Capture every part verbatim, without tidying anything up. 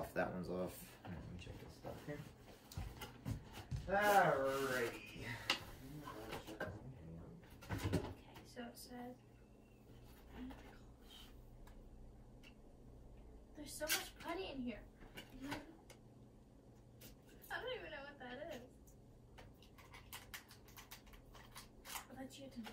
off. That one's off. Right, let me check this stuff here. Alrighty. Okay, so it says. Oh my gosh. There's so much putty in here. I don't even know what that is. I'll let you to make that.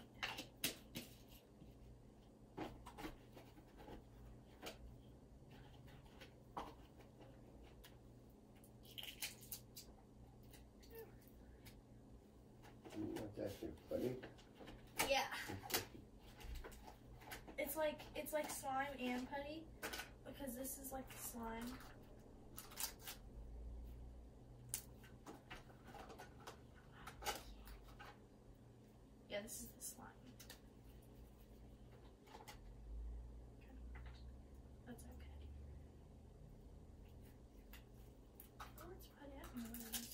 That's your putty? Yeah. It's like it's like slime and putty because this is like the slime. Yeah, this is the slime. That's okay. Oh, it's putty. I don't know what it is.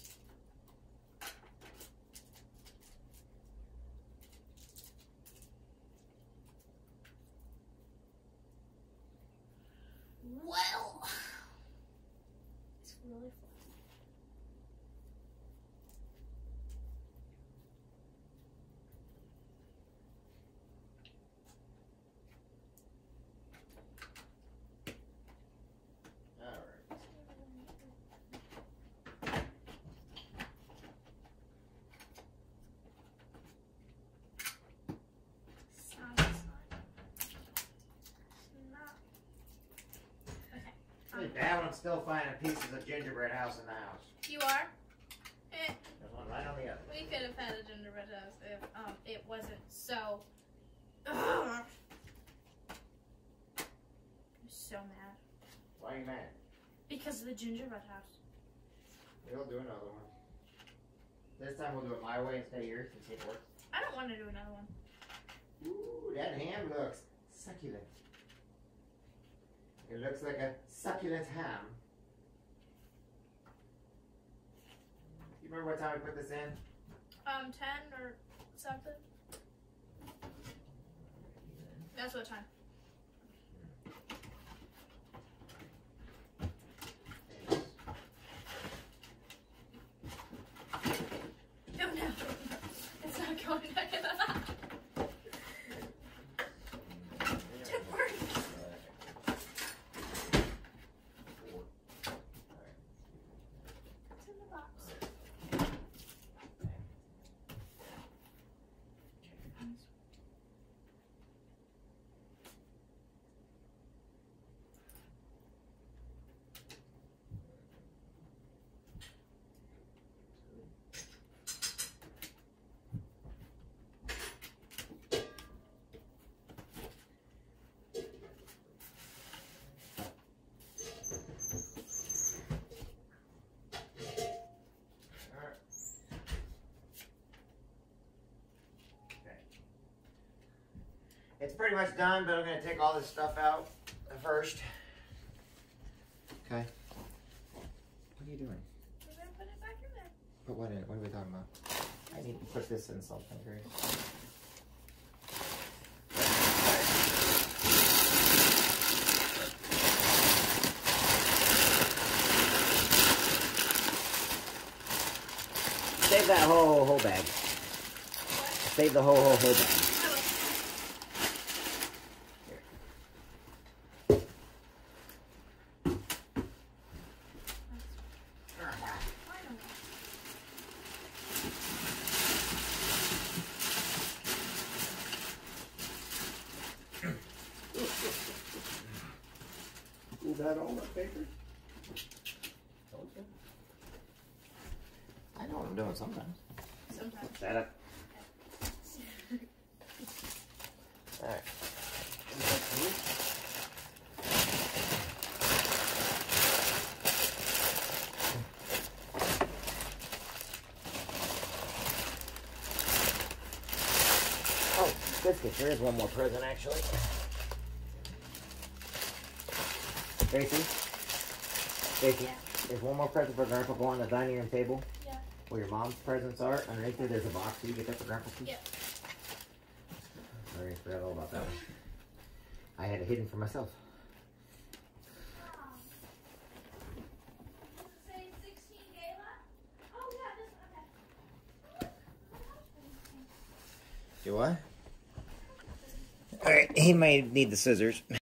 Well, it's really fun. Dad, I'm still finding pieces of gingerbread house in the house. You are? Eh. There's one right on the other. We could have had a gingerbread house if um it wasn't so. Ugh. I'm so mad. Why are you mad? Because of the gingerbread house. We'll do another one. This time we'll do it my way instead of yours and see if it works. I don't want to do another one. Ooh, that ham looks succulent. It looks like a succulent ham. You remember what time we put this in? Um, ten or something. That's what time. No, no. It's not going back in the box. Didn't work. It's in the box. It's pretty much done, but I'm going to take all this stuff out first. Okay. What are you doing? We're going to put it back in there. Put what in it? What are we talking about? I need to put this in something, Grace. Save that whole whole bag. What? Save the whole whole whole bag. Is that all the paper? I know what I'm doing sometimes. Sometimes. Set up. Alright. Oh, biscuits. There is one more present, actually. Gracie? Gracie? Yeah. There's one more present for Grandpa. Go on the dining room table. Yeah. Where your mom's presents are. Underneath there, there's a box. So you get that for Grandpa too? Yeah. I forgot all about that one. I had it hidden for myself. Do what? Alright, he might need the scissors.